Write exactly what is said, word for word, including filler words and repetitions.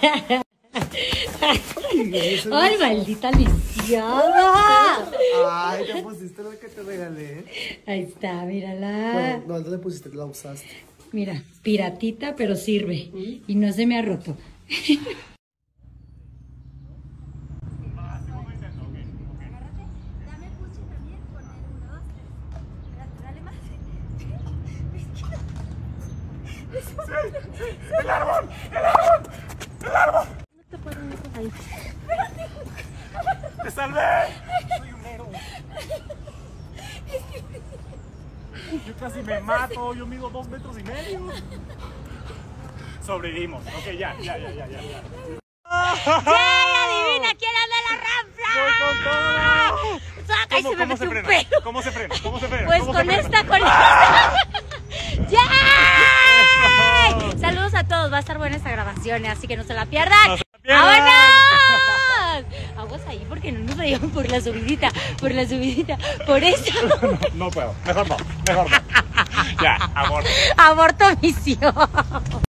Ay, maldita lisiada. Ay, te pusiste lo que te regalé. Ahí está, mírala. Bueno, no, ¿dónde pusiste? La usaste. Mira, piratita, pero sirve. Y no se me ha roto. ¡El árbol! ¡El árbol! ¡El árbol! No te puedo ir ahí. ¡Te salvé! Soy un héroe. Yo casi me mato, yo mido dos metros y medio. Sobrevivimos. Ok, ya, ya, ya, ya, ya. ya. ¡Adivina quién anda en la ranfla! ¡Voy con todo! ¡Saca! Y se me ¿Cómo metió se un frena? pelo. ¿Cómo se frena? ¿Cómo se frena? Pues ¿Cómo con se frena? esta, con esta. ¡Ya! Saludos a todos, va a estar buena esta grabación, así que no se la pierdan. ¡No se la pierdan! ¡Vámonos! Aguas ahí porque no nos vayan por la subidita, por la subidita, por eso. No, no puedo, mejor no, mejor no. Ya, aborto. Aborto misión.